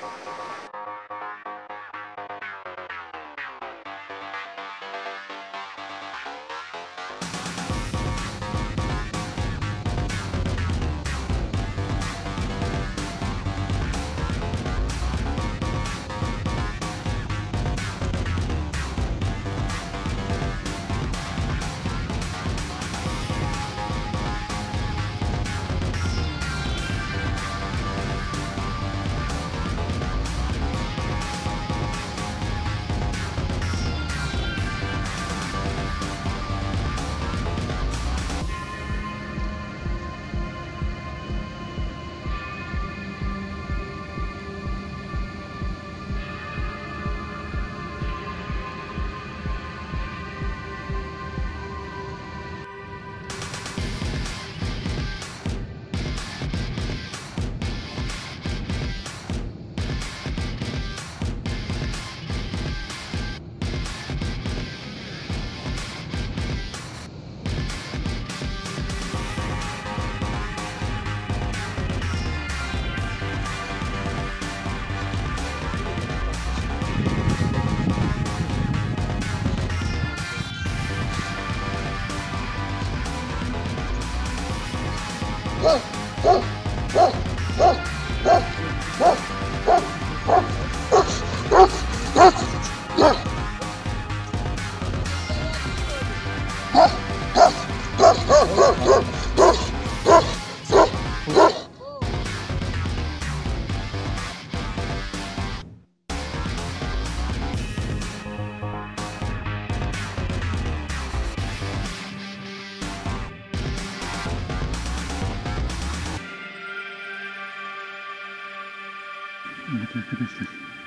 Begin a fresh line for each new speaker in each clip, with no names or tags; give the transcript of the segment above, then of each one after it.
Evet arkadaşlar,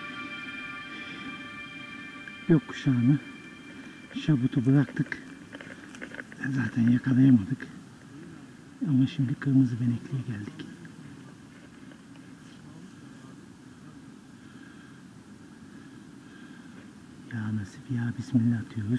gökkuşağını, şabutu bıraktık. Zaten yakalayamadık. Ama şimdi kırmızı benekliye geldik. Ya nasip ya bismillah diyoruz.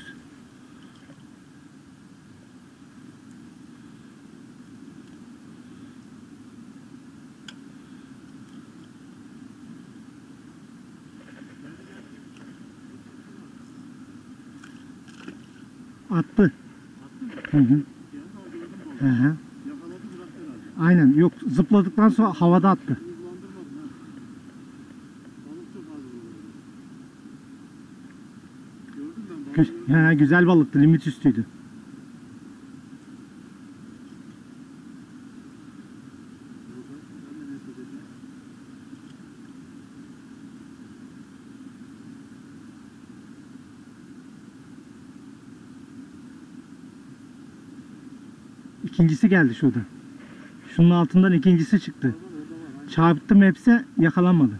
Attı. Hı hı. Hı hı. Aynen, yok, zıpladıktan sonra havada attı. Güzel balıktı, limit üstüydü. İkincisi geldi şurada. Şunun altından ikincisi çıktı. Çarptım hepsi, yakalanmadı.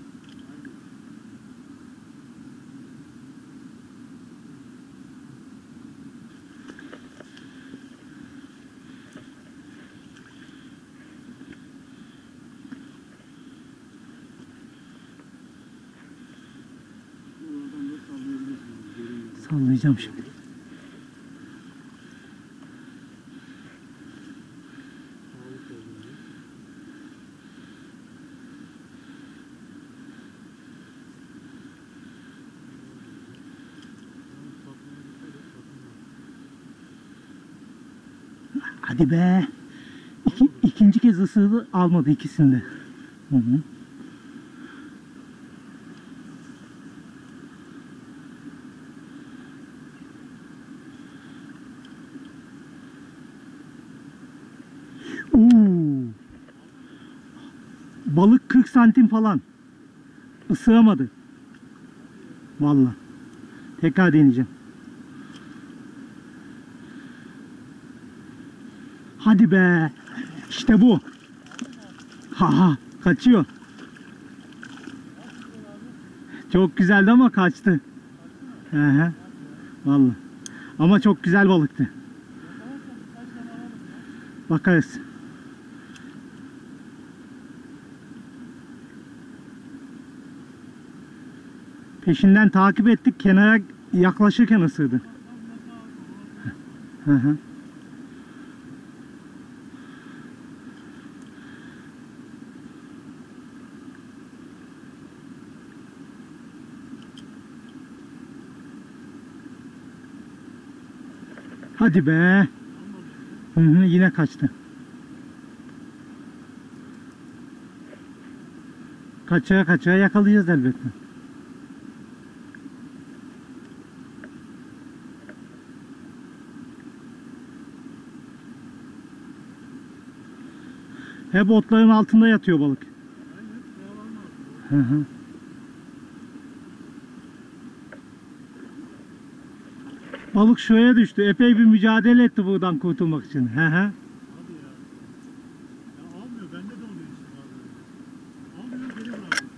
Sallayacağım şimdi. Hadi be. İkinci kez ısırdı, almadı ikisini de. Hı hı. Balık 40 santim falan. Isıramadı. Vallahi. Tekrar deneyeceğim. Hadi be. İşte bu. Ha, kaçıyor. Çok güzeldi ama kaçtı. Hı. Vallahi. Ama çok güzel balıktı. Bakarız. Peşinden takip ettik. Kenara yaklaşırken ısırdı. Hı. Hadi be. Hı hı, yine kaçtı. Kaçağa kaçağa yakalayacağız elbette. Hep otların altında yatıyor balık. Hı hı. Balık şuraya düştü. Epey bir mücadele etti buradan kurtulmak için. Hı hı.
Hadi ya. Ya almıyor. Bende de oluyor işte bazen. Almıyor, geri bırakıyor.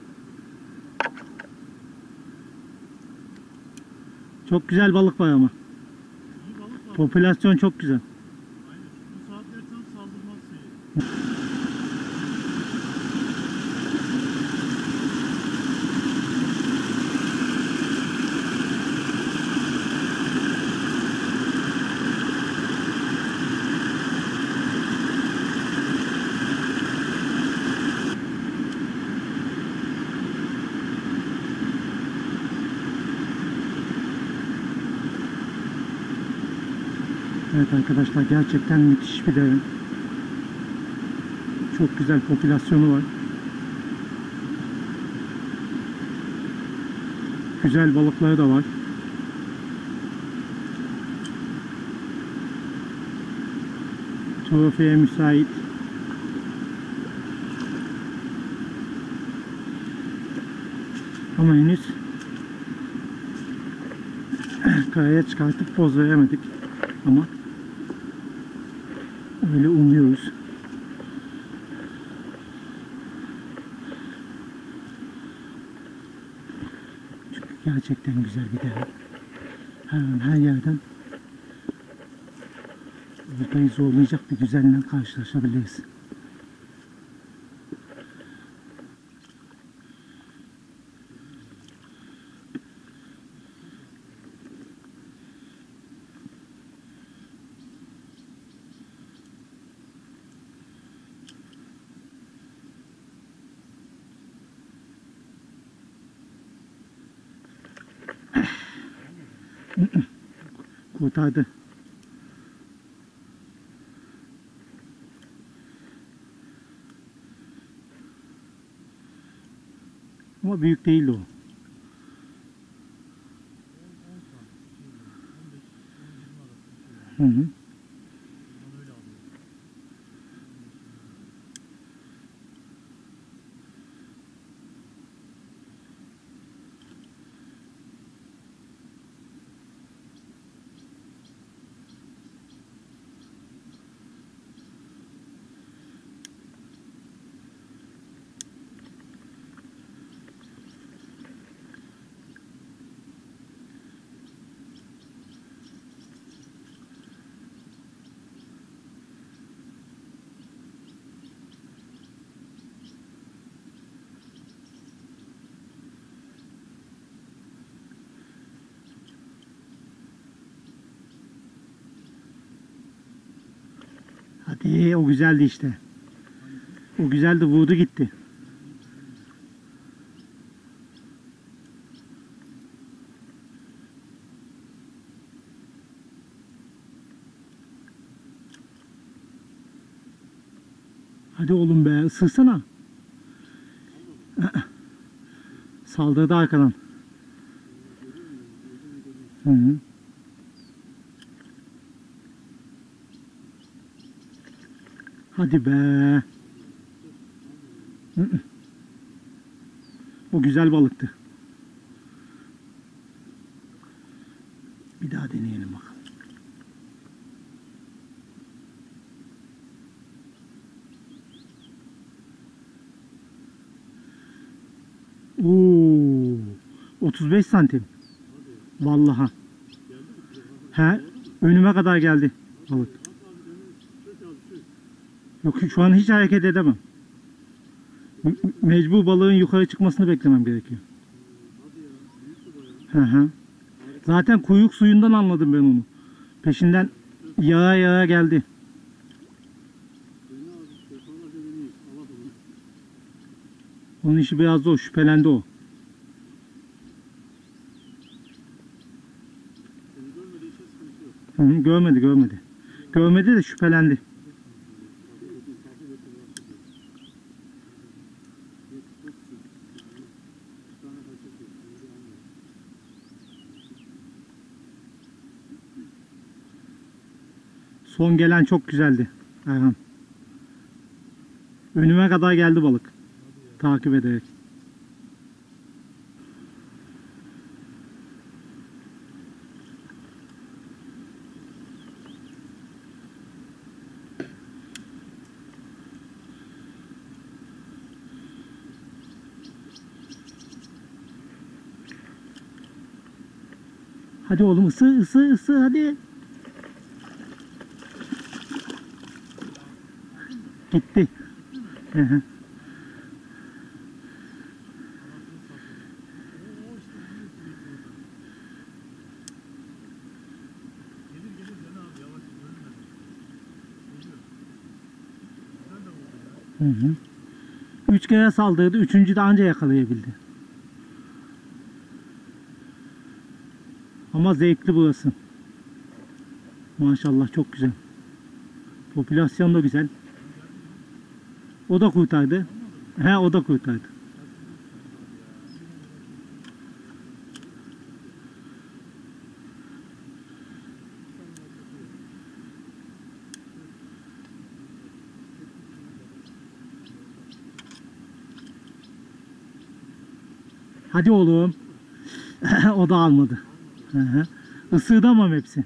Çok güzel balık var ama.
İyi balık var.
Popülasyon çok güzel.
Aynen. Bu saatler tam saldırmaz şeyi.
Evet arkadaşlar, gerçekten müthiş bir dev. Çok güzel popülasyonu var. Güzel balıkları da var. Trofeye müsait. Ama henüz karaya çıkartıp poz veremedik. Ama öyle umuyoruz. Çünkü gerçekten güzel bir dev. Her an her yerden ortayı zorlayacak bir güzelle karşılaşabiliriz. Kurtardı. Ama büyük değildi o. Hı hı. Hadi, o güzeldi işte. O güzeldi, vurdu gitti. Hadi oğlum be, ısırsana. Saldırdı arkadan. Hı hı. Hadi be. Hı hı. O güzel balıktı. Bir daha deneyelim bakalım. Oo, 35 santim. Vallahi. He, önüme kadar geldi balık. Yok, şu an hiç hareket edemem. Mecbur balığın yukarı çıkmasını beklemem gerekiyor. Hı hı. Zaten kuyruk suyundan anladım ben onu. Peşinden yağa yağa geldi. Onun işi biraz da o, şüphelendi o. Hı, görmedi görmedi. Görmedi de şüphelendi. Son gelen çok güzeldi Erhan. Önüme kadar geldi balık. Takip ederek. Hadi oğlum ısı ısı ısı hadi. Gitti. Hı hı.
Gelir gelir Can abi yavaş görünmedi. Geliyor. Güzel de oldu ya.
Hı hı. 3 kere saldırdı. Üçüncü de anca yakalayabildi. Ama zevkli burası. Maşallah çok güzel. Popülasyon da güzel. O da kurtardı. He o da kurtardı. Hadi oğlum. O da almadı. Hı hı. Isırdı ama hepsi.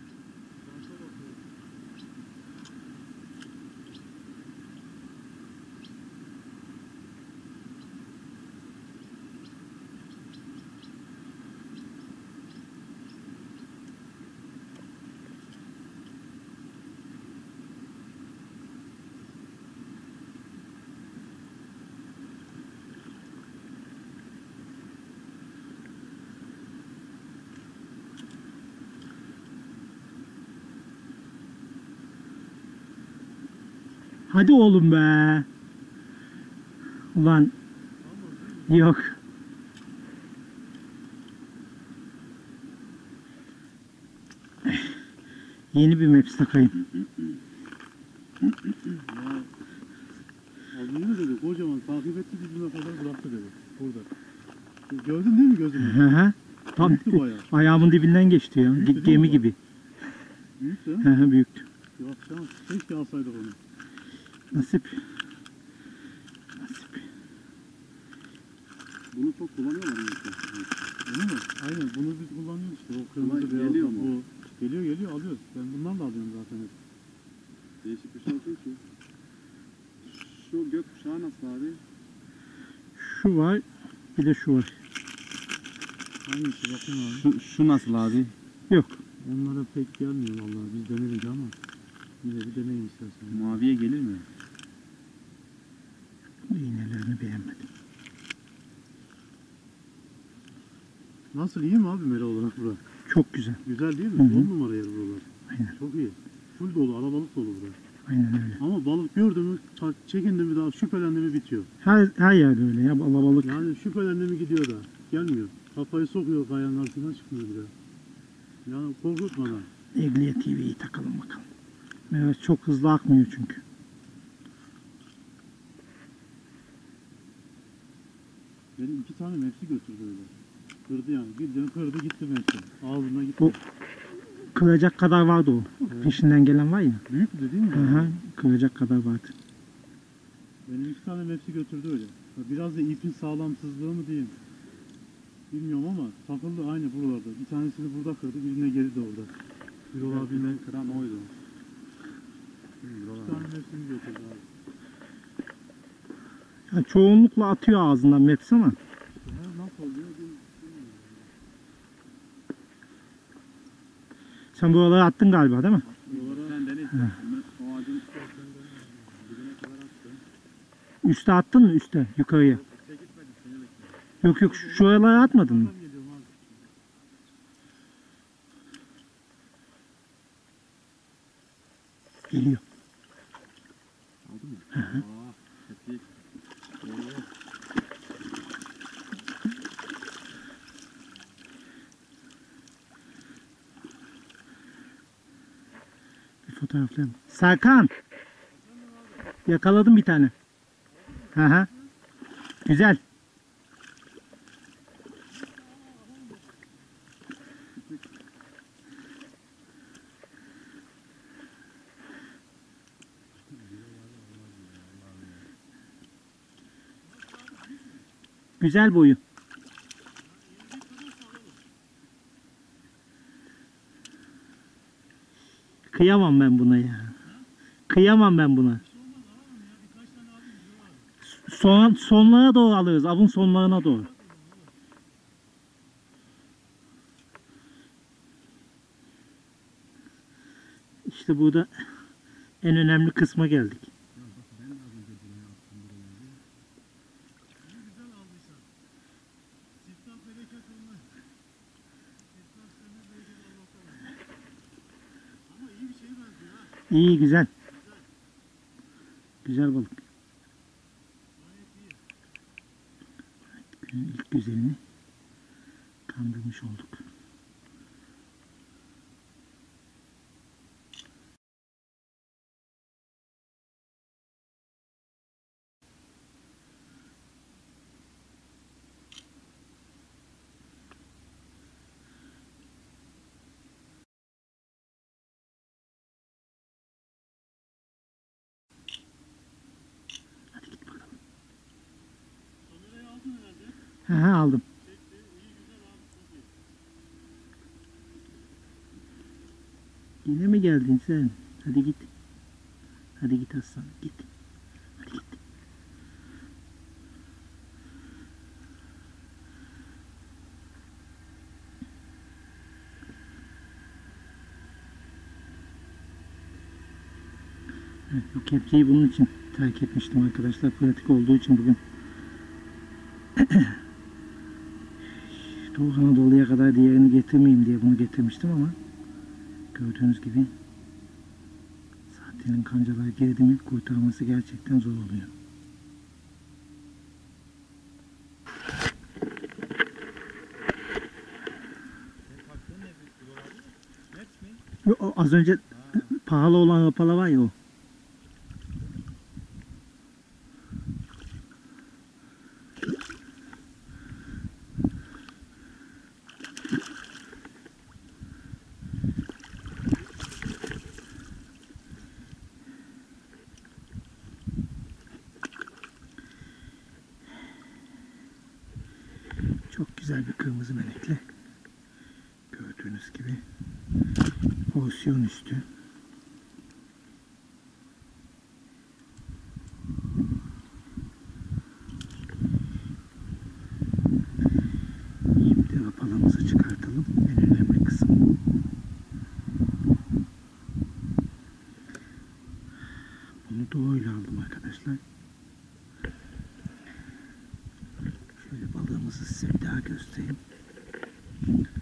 Hadi oğlum be. Ulan yok. Yeni bir maps takayım.
Ya az önce de dedi kocaman takip etti dibine kadar bıraktı dedi. Burada. Gördün değil mi gözünü?
Hı hı. Tam
Büyüktü bayağı.
ayağımın dibinden geçti ya.
Büyüktü değil
Gemi
mi?
gibi.
Büyük de.
Hı hı, büyüktü.
Yok şans. Keşke alsaydık onu.
Nasip. Nasip.
Bunu çok kullanıyorlar işte.
Değil mi? Aynen bunu biz kullanıyoruz işte. O kırmızı
Kolay
beyaz.
geliyor mu?
Bu. Geliyor alıyoruz. Ben bundan da alıyorum zaten hep.
Değişik bir şey olsun ki. Şu gökkuşağı nasıl abi?
Şu var. Bir de şu var.
Hangisi bakayım abi.
Şu nasıl abi?
Yok.
Onlara pek gelmiyor vallahi. Biz denedik ama. Yine bir deneyin istersen.
Maviye gelir mi?
İğnelerini beğenmedim.
Nasıl iyi mi abi mera olarak bura?
Çok güzel.
Güzel değil mi?
Hı hı.
10 numara yer buralar.
Aynen.
Çok iyi. Full dolu, arabalık dolu bura.
Aynen öyle.
Ama balık gördü mü, çekindi mi daha şüphelendi mi bitiyor.
Her yerde öyle ya. Balık.
Yani şüphelendi mi gidiyor da. Gelmiyor. Kafayı sokuyor kayanın altından çıkmıyor bile. Yani korkutmadan.
Egliye TV'yi takalım bakalım. Evet çok hızlı akmıyor çünkü.
Benim 2 tane mevsi götürdü öyle. Kırdı yani. Bildiğin kırdı gitti mevsi. Ağzına gitti.
Bu- Kıracak kadar vardı o.
Evet.
Peşinden gelen var ya.
Büyük mü değil mi?
Hı hı. Kıracak kadar vardı.
Benim 2 tane mevsi götürdü öyle. Biraz da ipin sağlamsızlığı mı diyeyim. Bilmiyorum ama takıldı aynı buralarda. Bir tanesini burada kırdı, birine geri de orada. Bir olabilme.
Kıran oydu.
Bir tane mevsimi götürdü abi.
Ya çoğunlukla atıyor ağzından Maps ama.
Ha, nasıl oluyor bilmiyorum.
Sen buraları attın galiba değil mi?
Sen dene istersen. Ben o ağacın dibine kadar attım.
Üste attın mı üste yukarıya?
Üste gitmedim seni bekliyorum.
Yok yok şuralara atmadın mı?
Nereden geliyorum abi?
Geliyor.
Aldın mı? Aa, tetik. Oo.
fotoğraflayalım. Serkan. Yakaladım bir tane. Hı hı. Güzel. Güzel boyu. Kıyamam ben buna ya. Kıyamam ben buna. Sonlara doğru alırız. Avın sonlarına doğru. İşte burada en önemli kısma geldik. İyi, güzel. Güzel balık. Günün ilk güzelini kandırmış olduk. Hadi git bakalım. He aldım. Yine mi geldin sen? Hadi git. Hadi git aslanım, git. Hadi git. Evet, bu kepçeyi bunun için terk etmiştim arkadaşlar. Pratik olduğu için bugün. Doğu Anadolu'ya kadar diğerini getirmeyeyim diye bunu getirmiştim ama gördüğünüz gibi saatinin kancaları girdi mi kurtarması gerçekten zor oluyor. O az önce pahalı olan rapala var ya o. Çok güzel bir kırmızı melekli. Gördüğünüz gibi porsiyon üstü. Şimdi rapalamızı çıkartalım. En önemli kısım. Bunu doğruyla aldım arkadaşlar. Şöyle balığımızı size bir daha göstereyim.